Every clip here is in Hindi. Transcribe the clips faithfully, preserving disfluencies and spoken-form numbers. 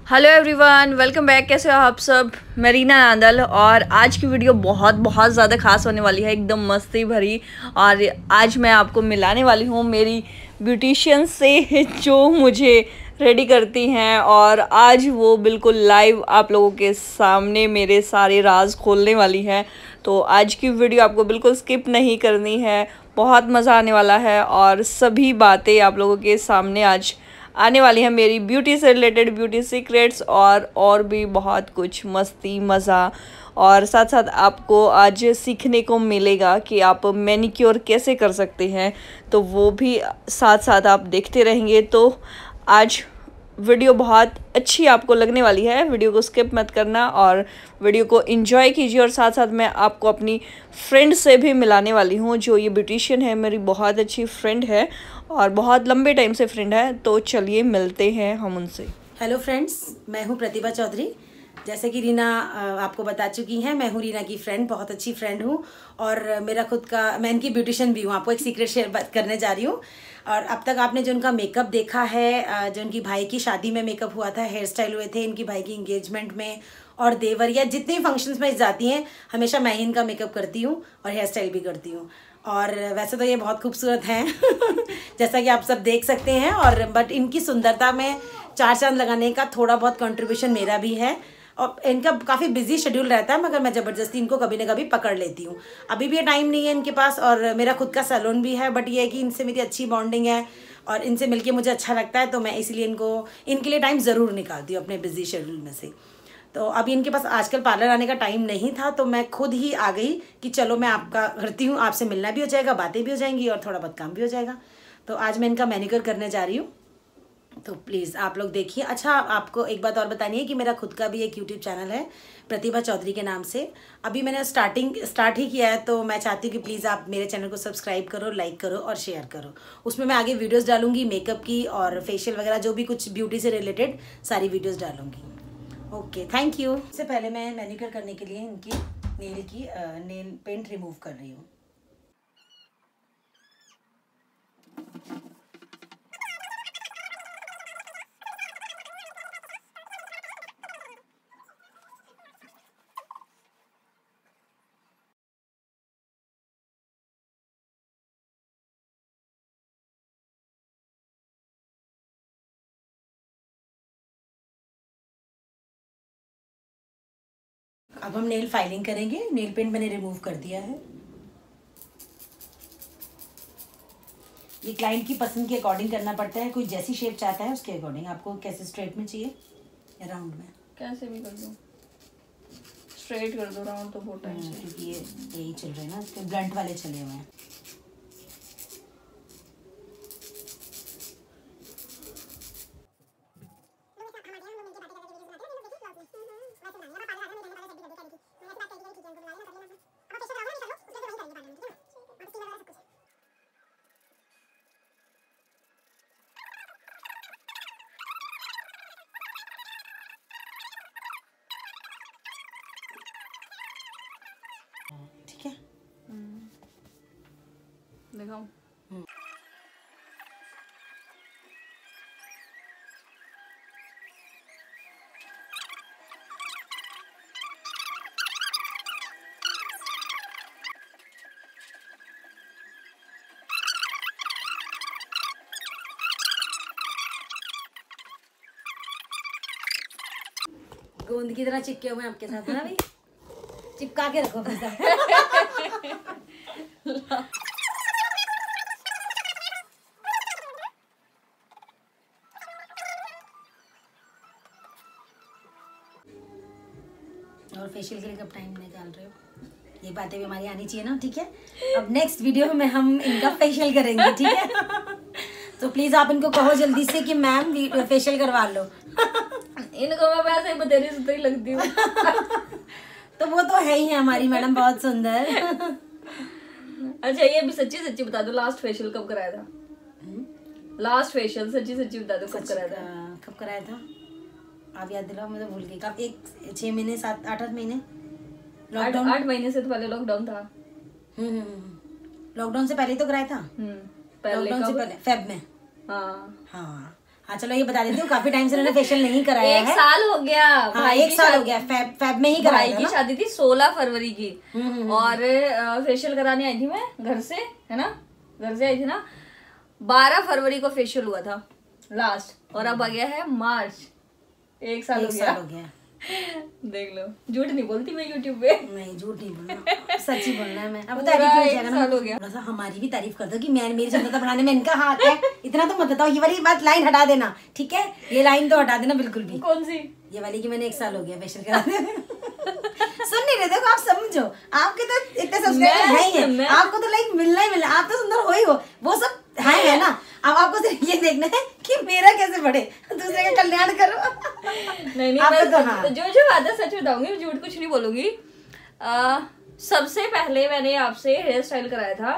Hello everyone, welcome back. कैसे हो आप सब? मैं रीना नांदल और आज की वीडियो बहुत बहुत ज़्यादा खास होने वाली है, एकदम मस्ती भरी। और आज मैं आपको मिलाने वाली हूँ मेरी ब्यूटिशियन से जो मुझे रेडी करती हैं, और आज वो बिल्कुल लाइव आप लोगों के सामने मेरे सारे राज खोलने वाली हैं। तो आज की वीडियो आपको बिल्कुल स्किप नहीं करनी है, बहुत मज़ा आने वाला है और सभी बातें आप लोगों के सामने आज आने वाली है, मेरी ब्यूटी से रिलेटेड, ब्यूटी सीक्रेट्स और और भी बहुत कुछ मस्ती मज़ा। और साथ साथ आपको आज सीखने को मिलेगा कि आप मैनिक्योर कैसे कर सकते हैं, तो वो भी साथ साथ आप देखते रहेंगे। तो आज वीडियो बहुत अच्छी आपको लगने वाली है, वीडियो को स्किप मत करना और वीडियो को एंजॉय कीजिए। और साथ साथ मैं आपको अपनी फ्रेंड से भी मिलाने वाली हूँ, जो ये ब्यूटिशियन है, मेरी बहुत अच्छी फ्रेंड है और बहुत लंबे टाइम से फ्रेंड है। तो चलिए मिलते हैं हम उनसे। हेलो फ्रेंड्स, मैं हूँ प्रतिभा चौधरी। जैसे कि रीना आपको बता चुकी हैं, मैं हूँ रीना की फ्रेंड, बहुत अच्छी फ्रेंड हूँ और मेरा खुद का, मैं इनकी ब्यूटिशियन भी हूँ। आपको एक सीक्रेट शेयर करने जा रही हूँ। और अब तक आपने जो उनका मेकअप देखा है, जो उनकी भाई की शादी में मेकअप हुआ था, हेयर स्टाइल हुए थे इनकी भाई की इंगेजमेंट में, और देवर या जितने भी फंक्शंस में जाती हैं हमेशा मैं ही इनका मेकअप करती हूँ और हेयर स्टाइल भी करती हूँ। और वैसे तो ये बहुत खूबसूरत हैं जैसा कि आप सब देख सकते हैं। और बट इनकी सुंदरता में चार चांद लगाने का थोड़ा बहुत कंट्रीब्यूशन मेरा भी है। और इनका काफ़ी बिजी शेड्यूल रहता है, मगर मैं ज़बरदस्ती इनको कभी ना कभी पकड़ लेती हूँ। अभी भी ये टाइम नहीं है इनके पास, और मेरा खुद का सैलून भी है, बट ये है कि इनसे मेरी अच्छी बॉन्डिंग है और इनसे मिलके मुझे अच्छा लगता है, तो मैं इसलिए इनको इनके लिए टाइम ज़रूर निकालती हूँ अपने बिजी शेड्यूल में से। तो अभी इनके पास आजकल पार्लर आने का टाइम नहीं था, तो मैं खुद ही आ गई कि चलो मैं आपका करती हूँ, आपसे मिलना भी हो जाएगा, बातें भी हो जाएंगी और थोड़ा बहुत काम भी हो जाएगा। तो आज मैं इनका मैनिक्योर करने जा रही हूँ, तो प्लीज़ आप लोग देखिए। अच्छा, आपको एक बात और बतानी है कि मेरा खुद का भी एक यूट्यूब चैनल है प्रतिभा चौधरी के नाम से। अभी मैंने स्टार्टिंग स्टार्ट ही किया है, तो मैं चाहती हूँ कि प्लीज़ आप मेरे चैनल को सब्सक्राइब करो, लाइक करो और शेयर करो। उसमें मैं आगे वीडियोज़ डालूंगी मेकअप की और फेशियल वगैरह, जो भी कुछ ब्यूटी से रिलेटेड सारी वीडियोज़ डालूंगी। Okay, thank you. इससे पहले मैं मैनिक्योर करने के लिए इनकी नेल की नेल पेंट रिमूव कर रही हूँ। अब हम नेल फाइलिंग करेंगे। नेल पेंट मैंने रिमूव कर दिया है। ये क्लाइंट की पसंद के अकॉर्डिंग करना पड़ता है, कोई जैसी शेप चाहता है उसके अकॉर्डिंग। आपको कैसे, स्ट्रेट में चाहिए या राउंड में? कैसे भी कर दो, स्ट्रेट कर दो, राउंड तो बहुत टाइम से, क्योंकि ये यही चल रहे हैं ना, इसके ब्लंट वाले चले हुए हैं। ठीक है, दिखाओ। गोंद की तरह चिपके हुए आपके साथ है ना भाई, चिपका के रखो अपने साथ। और फेशियल के लिए कब टाइम निकाल रहे हो? ये बातें भी हमारी आनी चाहिए ना, ठीक है। अब नेक्स्ट वीडियो में हम इनका फेशियल करेंगे, ठीक है। तो प्लीज आप इनको कहो जल्दी से कि मैम फेशियल करवा लो। इनको मैं वैसे ही बतेरी सुतरी लगती हूँ। तो वो तो है ही है हमारी मैडम, बहुत सुंदर। अच्छा, ये भी सच्ची सच्ची बता दो, लास्ट फेशियल कब कराया था? लास्ट फेशियल सच्ची सच्ची बता दो, कब कराया था? कब कराया था आप याद दिलाओ, मैं तो भूल गई। कब? एक छह महीने सात आठ आठ महीने लॉकडाउन, आठ महीने से तो पहले लॉकडाउन था। हम्म लॉकडाउन से पहले तो कराया था। हम्म पहले लॉकडाउन से पहले फेब में। हाँ हाँ, हाँ चलो ये बता देती हूँ, काफी टाइम से उन्होंने फेशियल नहीं कराया एक है। साल हो गया। हाँ, भाई एक साल हो गया, फैब फैब में ही कराया था। भाई की शादी थी सोलह फरवरी की और फेशियल कराने आई थी मैं घर से, है ना, घर से आई थी ना, बारह फरवरी को फेशियल हुआ था लास्ट, और अब आ गया है मार्च, एक साल हो गया। हो गया देख लो, झूठ नहीं बोलती मैं यूट्यूब पे। नहीं झूठ नहीं बोलना, सच ही बोलना है। मैं अब पूरा एक साल हो गया। थोड़ा सा हमारी भी तारीफ कर दो कि मैं मेरी सुंदरता बढ़ाने में इनका हाथ है, इतना तो मत बताओ। ये वाली बात लाइन हटा देना, ठीक है, ये लाइन तो हटा देना बिल्कुल भी। कौन सी? ये वाली की मैंने एक साल हो गया फेशियल कराने में। सुन नहीं रहे, देखो आप समझो, आपके तो इतने सब्सक्राइबर है ही है, आपको तो लाइक मिलना ही मिलना, आप तो सुंदर हो ही हो, वो सब है है ना। अब आपको सिर्फ ये देखना है कि मेरा कैसे बढ़े, दूसरे का कल्याण करो। नहीं नहीं मैं तो हाँ। जो जो बात है सच बताऊंगी, झूठ कुछ नहीं बोलूंगी। आ, सबसे पहले मैंने आपसे हेयर स्टाइल कराया था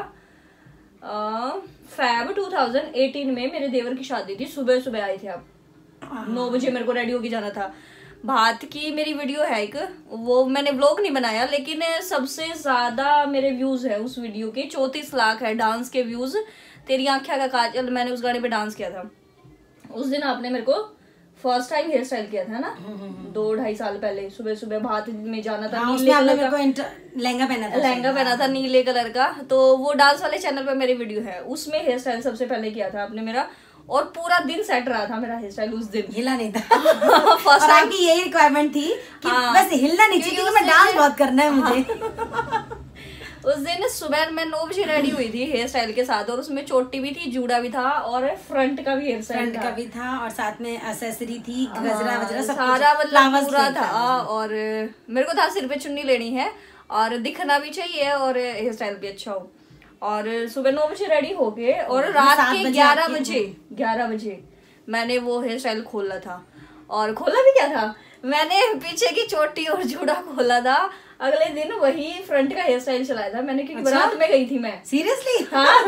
आ, फैब टू थाउजेंड एटीन में, मेरे देवर की शादी थी, सुबह सुबह आई थी आप, नौ बजे मेरे को रेडी होके जाना था। भात की मेरी वीडियो है एक, वो मैंने व्लॉग नहीं बनाया, लेकिन सबसे ज्यादा मेरे व्यूज है उस वीडियो के, चौंतीस लाख है डांस के व्यूज। तेरी आँखें का काजल, मैंने उस गाने पे डांस किया था। उस दिन आपने मेरे को फर्स्ट टाइम हेयर स्टाइल किया था ना, दो ढाई साल पहले, सुबह सुबह भात में जाना था। हाँ, नीले कलर का लहंगा पहना था, लहंगा पहना था नीले कलर का। तो वो डांस वाले चैनल पे मेरी वीडियो है, उसमें हेयर स्टाइल सबसे पहले किया था आपने मेरा, और पूरा दिन सेट रहा था मेरा हेयर स्टाइल उस दिन। हिला नहीं था। फर्स्ट टाइम की यही रिक्वायरमेंट थी कि हाँ, बस हिलना नहीं चाहिए, क्योंकि मैं डांस बहुत करना है मुझे। हाँ। उस दिन सुबह मैं नौ बजे रेडी हुई थी हेयर स्टाइल के साथ, और उसमें चोटी भी थी, जूड़ा भी था, और फ्रंट का भी हेयर स्टाइल फ्रंट का भी था, और साथ में एक्सेसरी थी, गजरा हाँ, वजरा सब सारा मतलब पूरा था। और मेरे को था सिर पे चुन्नी लेनी है, और दिखना भी चाहिए, और हेयर स्टाइल भी अच्छा हो। और सुबह नौ बजे रेडी हो गए, और रात के ग्यारह बजे ग्यारह बजे मैंने वो हेयर स्टाइल खोला था। और खोला भी क्या था, मैंने पीछे की चोटी और जूड़ा खोला था। अगले दिन वही फ्रंट का हेयर स्टाइल चलाया था मैंने, क्योंकि अच्छा? बारात में गई थी मैं। सीरियसली? हाँ।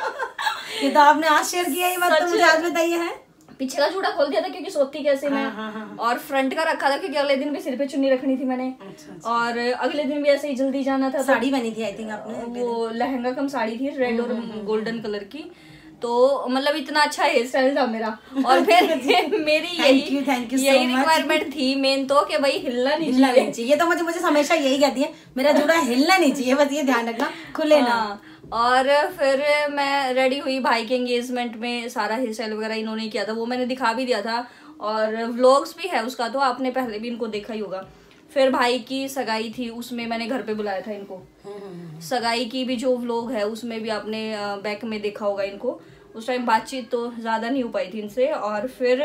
ये तो आपने आज शेयर किया, ये बात तो मुझे आज बताइए है। पीछे का जूड़ा खोल दिया था क्योंकि सोती कैसे मैं, हाँ, हाँ, हाँ। और फ्रंट का रखा था क्योंकि अगले दिन भी सिर पे चुन्नी रखनी थी मैंने। अच्छा, अच्छा। और अगले दिन भी ऐसे ही जल्दी जाना था। साड़ी बनी थी आई थिंक आपने, वो लहंगा कम साड़ी थी, रेड और गोल्डन कलर की। तो मतलब इतना अच्छा हेयर स्टाइल था मेरा। और फिर मेरी यही यही रिक्वायरमेंट थी मेन तो, कि भाई हिलना नहीं हिलना नहीं चाहिए। ये तो मुझे मुझे हमेशा यही कहती है, मेरा जूड़ा हिलना नहीं चाहिए, बस ये ध्यान रखना, खुले ना। और फिर मैं रेडी हुई भाई के एंगेजमेंट में, सारा हेयर स्टाइल वगैरह इन्होंने किया था, वो मैंने दिखा भी दिया था, और व्लॉग्स भी है उसका, तो आपने पहले भी इनको देखा ही होगा। फिर भाई की सगाई थी, उसमें मैंने घर पे बुलाया था इनको। सगाई की भी जो व्लॉग है उसमें भी आपने बैक में देखा होगा इनको। उस टाइम बातचीत तो ज्यादा नहीं हो पाई थी इनसे। और फिर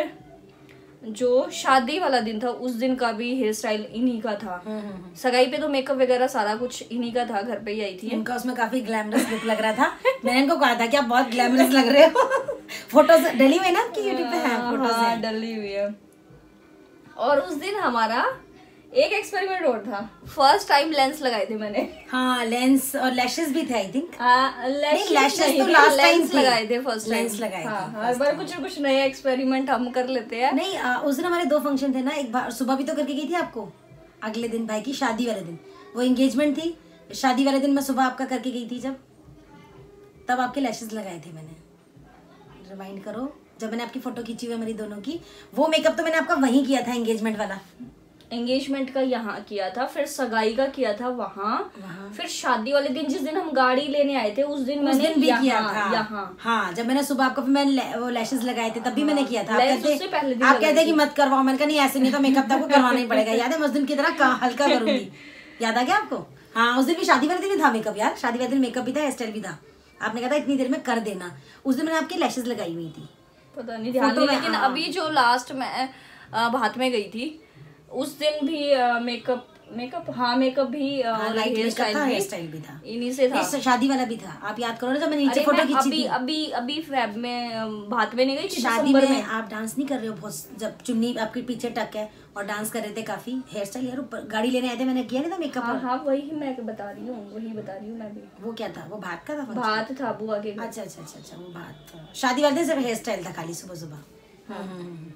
जो शादी वाला दिन था उस दिन का भी हेयर स्टाइल इन्हीं का था। सगाई पे तो मेकअप वगैरह सारा कुछ इन्हीं का था, घर पे ही आई थी। इनका उसमें काफी ग्लैमरस लुक लग रहा था। मैंने इनको कहा था कि आप बहुत ग्लैमरस लग रहे हो। फोटोज डली हुई ना कि यूट्यूब पे है फोटोज हाँ, डली हुई है। और उस दिन हमारा एक एक्सपेरिमेंट और था, फर्स्ट टाइम लेंस लगाए थे मैंने। हाँ, लेंस और लैशेस भी थे आई थिंक। हाँ, लैशेस तो लास्ट टाइम लगाए थे, फर्स्ट टाइम लेंस लगाए थे। हर बार कुछ कुछ नया एक्सपेरिमेंट हम कर लेते हैं। नहीं, उस दिन हमारे दो फंक्शन थे ना, एक बार सुबह भी तो करके गई थी आपको, अगले दिन भाई की शादी वाले दिन वो एंगेजमेंट थी, शादी वाले दिन मैं सुबह आपका करके गई थी, जब तब आपके लैशेस लगाए थे मैंने। रिमाइंड करो, जब मैंने आपकी फोटो खींची हुई हमारी दोनों की, वो मेकअप तो मैंने आपका वहीं किया था, एंगेजमेंट वाला। एंगेजमेंट का यहाँ किया था, फिर सगाई का किया था वहाँ, फिर शादी वाले दिन जिस दिन हम गाड़ी लेने आए थे उस दिन मैंने भी किया था यहाँ। हाँ, जब मैंने सुबह आपको मैंने वो लैशेस लगाए थे तब भी मैंने किया था। आप कहते आप कहते कि मत करवाओ, मैंने कहा नहीं ऐसे नहीं, तो मेकअप तो आपको करवाना ही पड़ेगा। याद है, मैं उस दिन की तरह हल्का करूंगी, याद आ गया आपको? हाँ, उस दिन भी शादी वाले दिन भी था मेकअप यार, शादी वाले दिन मेकअप भी था, हेयर स्टाइल भी था। आपने कहा था इतनी देर में कर देना, उस दिन मैंने आपकी लैशेस लगाई हुई थी, पता नहीं ध्यान नहीं। लेकिन अभी जो लास्ट में भात में गई थी उस दिन भी मेकअप मेकअप हाँ मेकअप भी हेयर स्टाइल भी था, इन्हीं से था। शादी वाला भी था, आप याद करो ना, जब मैंने नीचे फोटो खींची थी। अभी अभी फैब में भात में नहीं गई थी, शादी में, में आप डांस नहीं कर रहे हो बहुत, जब चुन्नी आपके पीछे टक है और डांस कर रहे थे काफी। हेयर स्टाइल यार ऊपर गाड़ी लेने आए थे, मैंने किया नहीं था मेकअप। हाँ, हाँ वही मैं बता रही हूँ, वही बता रही हूँ मैं भी। वो क्या था, वो भात का था? भात था बुआ के। अच्छा अच्छा अच्छा अच्छा, वो भात था। शादी वाले दिन सिर्फ हेयर स्टाइल था खाली, सुबह सुबह।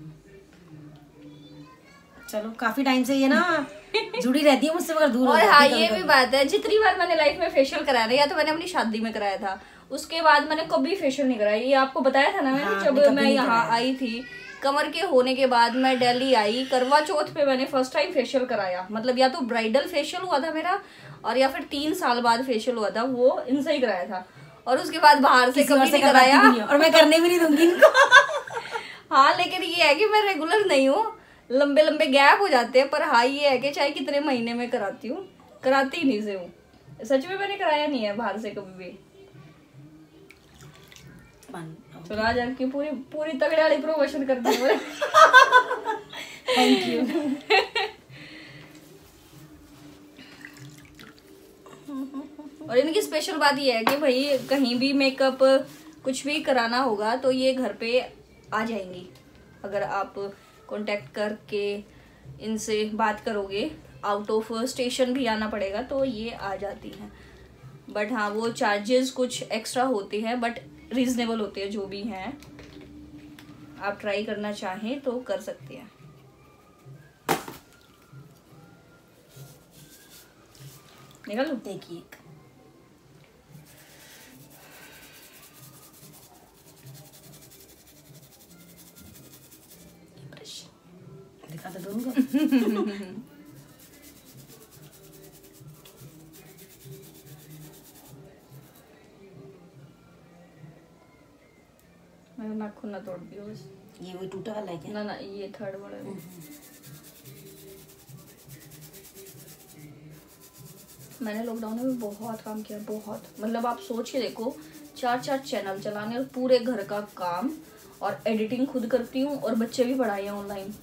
चलो, काफी टाइम से ये ना जुड़ी रहती है मुझसे, मगर दूर। और हाँ, ये भी बात है, जितनी बार मैंने लाइफ में फेशियल कराया ना, या तो मैंने अपनी शादी में कराया था, उसके बाद मैंने कभी फेशियल नहीं कराया। ये आपको बताया था ना मैंने, हाँ, जब मैं यहाँ आई थी, कमर के होने के बाद मैं दिल्ली आई, करवा चौथ पे मैंने फर्स्ट टाइम फेशियल कराया। मतलब या तो ब्राइडल फेशियल हुआ था मेरा, और या फिर तीन साल बाद फेशियल हुआ था, वो इनसे ही कराया था। और उसके बाद बाहर से कभी नहीं कराया, और मैं करने भी नहीं दूंगी इनको। हाँ, लेकिन ये है कि मैं रेगुलर नहीं हूँ, लंबे लंबे गैप हो जाते हैं। पर हाँ ये है कि चाहे कितने महीने में कराती हूँ, कराती ही नहीं से हूँ। सच में मैंने कराया नहीं है बाहर से कभी भी। तो आज आपकी पूरी पूरी तगड़े वाली प्रमोशन कर दी मैं। Thank you. और इनकी स्पेशल बात ये है कि भाई कहीं भी मेकअप कुछ भी कराना होगा तो ये घर पे आ जाएंगी। अगर आप कांटेक्ट करके इनसे बात करोगे, आउट ऑफ स्टेशन भी आना पड़ेगा तो ये आ जाती हैं। बट हाँ वो चार्जेस कुछ एक्स्ट्रा होते हैं, बट रीजनेबल होते हैं जो भी हैं। आप ट्राई करना चाहें तो कर सकते हैं। निकाल लो। देखिए दिखा दो दोनों को। मैंने नाखून ना तोड़ दिया बस। ये वही टूटा वाला है क्या? ना ना ये थर्ड वाला है। मैंने लॉकडाउन में बहुत काम किया, बहुत। मतलब आप सोच के देखो, चार चार चैनल चलाने और पूरे घर का काम, और एडिटिंग खुद करती हूँ, और बच्चे भी पढ़ाए हैं ऑनलाइन।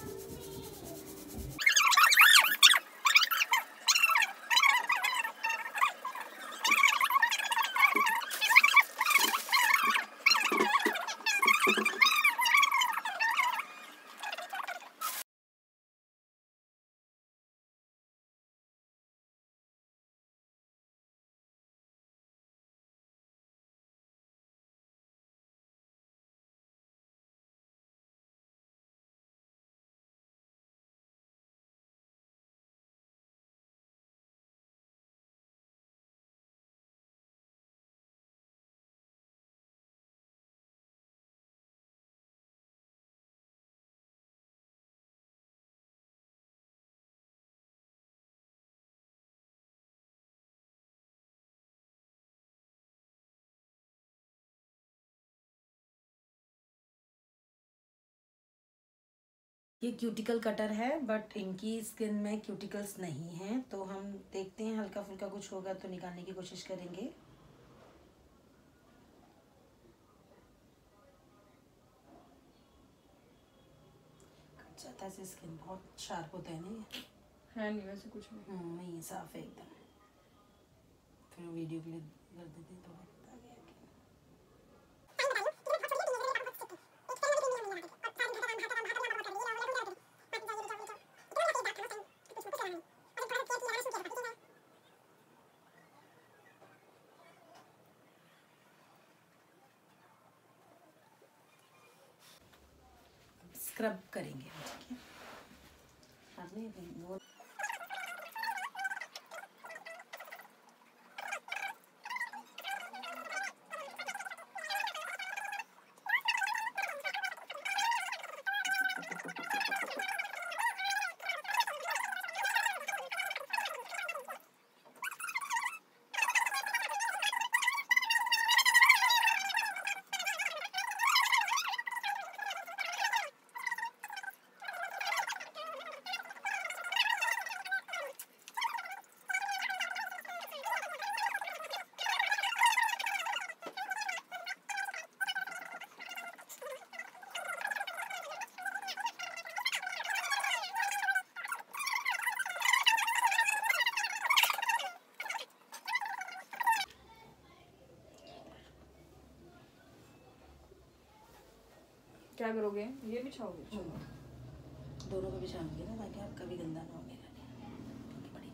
ये क्यूटिकल कटर है, बट इनकी स्किन में क्यूटिकल्स नहीं है, तो हम देखते हैं हल्का फुल्का कुछ होगा तो निकालने की कोशिश करेंगे। जाता से स्किन बहुत शार्प होता है नहीं है नहीं वैसे कुछ नहीं। हम्म नहीं साफ है एकदम। फिर वीडियो के लिए कर देते थोड़ा। स्क्रब करेंगे ठीक है। आपने वो क्या करोगे? ये बिछाओगे? चलो दोनों को बिछाऊंगी ना, ताकि आपका भी गंदा ना हो मेरा नहीं। बड़ी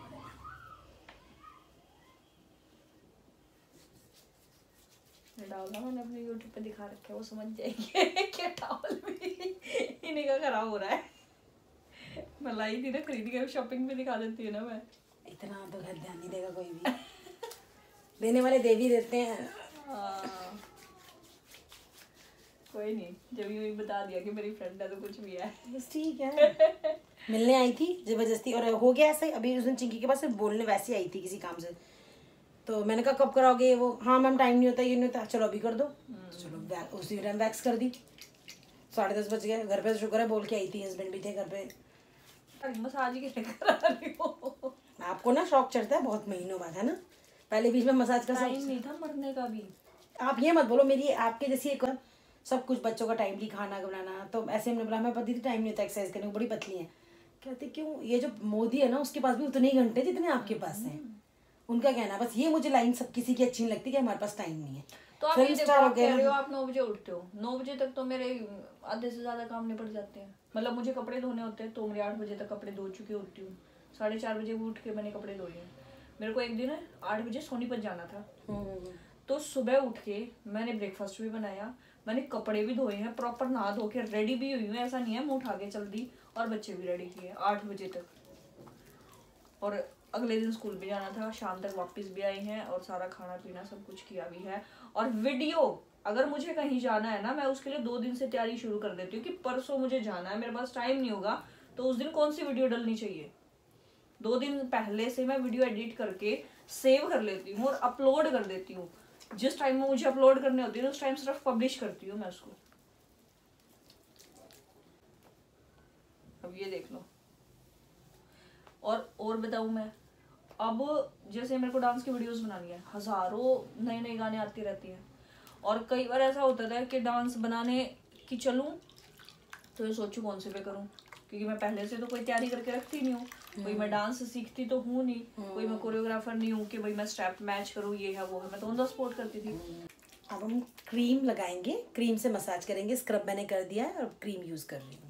चुप डालना मैंने अपने यूट्यूब पे दिखा रखा है, वो समझ जाएंगे क्या टावल भी इन्हीं का खराब हो रहा है। मैं लाई थी ना खरीद के, शॉपिंग पे दिखा देती है ना मैं। इतना तो घर ध्यान नहीं देगा कोई भी। देने वाले दे भी देते हैं। कोई नहीं, जब यूं ही बता दिया कि मेरी फ्रेंड है तो कुछ भी है। बस ठीक है। मिलने आई थी जबरदस्ती और हो गया ऐसा ही। अभी उस दिन चिंकी के पास सिर्फ बोलने वैसे आई थी किसी काम से, तो मैंने कहा कब कराओगे वो, हाँ मैम टाइम नहीं होता ये नहीं होता, चलो अभी कर दो। तो चलो उसी टाइम वैक्स कर दी। साढ़े दस बज गए, घर पे शुक्र है बोल के आई थी, हस्बैंड भी थे घर पे। मसाज ही करा रही हो। आपको ना शौक चढ़ता है बहुत महीनों बाद, है ना? पहले बीच में मसाज का टाइम नहीं था मरने का भी। आप ये मत बोलो, मेरी आपके जैसी एक सब कुछ बच्चों का टाइम नहीं, खाना बनाना, तो ऐसे हमने बोला हमें पति टाइम नहीं होता एक्सरसाइज करने को, बड़ी पतली है। कहते क्यों, ये जो मोदी है ना उसके पास भी उतने ही घंटे जितने आपके पास हैं। उनका कहना बस ये, मुझे लाइन सब किसी की अच्छी नहीं लगती कि हमारे पास टाइम नहीं है। तो आप ये देखो, आप कह रहे हो आप नौ बजे उठते हो, नौ बजे तक तो मेरे आधे से ज्यादा काम निपट जाते हैं। मतलब मुझे कपड़े धोने होते हैं तो मेरे आठ बजे तक कपड़े धो चुके होती हूँ। साढ़े चार बजे उठ के मैंने कपड़े धोए हैं। मेरे को एक दिन आठ बजे सोनीपत जाना था, तो सुबह उठ के मैंने ब्रेकफास्ट भी बनाया, मैंने कपड़े भी धोए हैं, प्रॉपर नहा धो के रेडी भी हुई हूँ। ऐसा नहीं है मैं उठा के चल दी, और बच्चे भी रेडी किए आठ बजे तक। और अगले दिन स्कूल भी जाना था, शाम तक वापस भी आए हैं और सारा खाना पीना सब कुछ किया भी है। और वीडियो अगर मुझे कहीं जाना है ना, मैं उसके लिए दो दिन से तैयारी शुरू कर देती हूँ कि परसों मुझे जाना है, मेरे पास टाइम नहीं होगा, तो उस दिन कौन सी वीडियो डलनी चाहिए। दो दिन पहले से मैं वीडियो एडिट करके सेव कर लेती हूँ और अपलोड कर देती हूँ। जिस टाइम में मुझे अपलोड करने होती है उस टाइम सिर्फ पब्लिश करती हूँ मैं उसको। अब ये देख लो। और और बताऊँ मैं, अब जैसे मेरे को डांस की वीडियोस बनानी है, हजारों नए नए गाने आते रहते हैं, और कई बार ऐसा होता था कि डांस बनाने की चलूं तो ये सोचूं कौन से पे करूं, क्योंकि मैं पहले से तो कोई तैयारी करके रखती नहीं हूँ, कोई मैं डांस सीखती तो हूँ नहीं, कोई मैं कोरियोग्राफर नहीं हूँ कि भाई मैं स्टेप मैच करूँ, ये है वो है, मैं तो ऑन द स्पॉट करती थी। अब हम क्रीम लगाएंगे, क्रीम से मसाज करेंगे। स्क्रब मैंने कर दिया है और क्रीम यूज कर रही हूँ।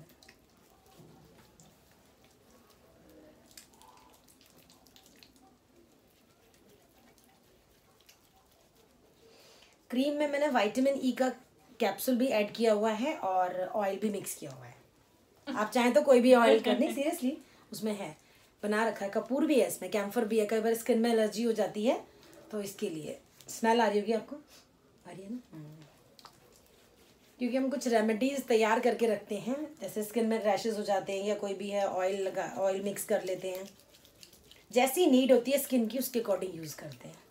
क्रीम में मैंने विटामिन ई का कैप्सूल भी ऐड किया हुआ है और ऑयल भी मिक्स किया हुआ है। आप चाहें तो कोई भी ऑयल करनी, सीरियसली उसमें है, बना रखा है। कपूर भी है इसमें, कैम्फर भी है। कई बार स्किन में एलर्जी हो जाती है तो इसके लिए। स्मेल आ रही होगी आपको, आ रही है ना? क्योंकि हम कुछ रेमेडीज तैयार करके रखते हैं, जैसे स्किन में रैशेज हो जाते हैं या कोई भी है, ऑयल लगा ऑयल मिक्स कर लेते हैं। जैसी नीड होती है स्किन की उसके अकॉर्डिंग यूज़ करते हैं।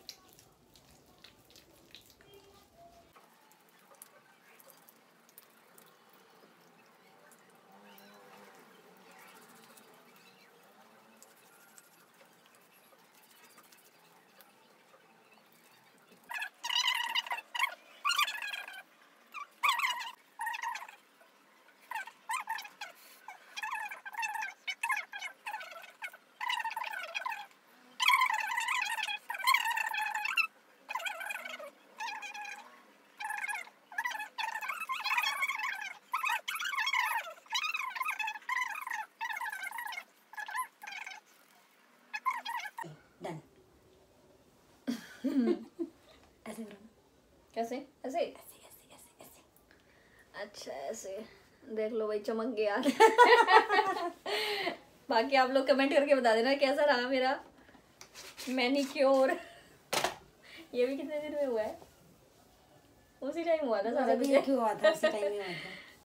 डन। ऐसे कैसे? ऐसे ऐसे ऐसे ऐसे ऐसे। अच्छा ऐसे देख लो भाई, चमक गया। बाकी आप लोग कमेंट करके बता देना कैसा रहा मेरा मैनिक्योर। ये भी कितने दिन में हुआ है? उसी टाइम हुआ था सारा कुछ। क्यों हुआ था? उसी टाइम में हुआ था।